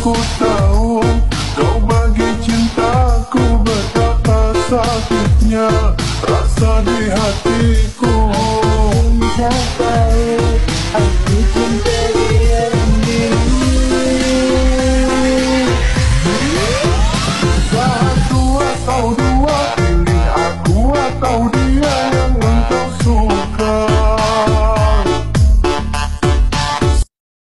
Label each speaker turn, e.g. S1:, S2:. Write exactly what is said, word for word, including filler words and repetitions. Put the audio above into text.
S1: Aku tahu kau bagi cintaku betapa sakitnya rasa di hatiku.
S2: Kau tahu aku cinta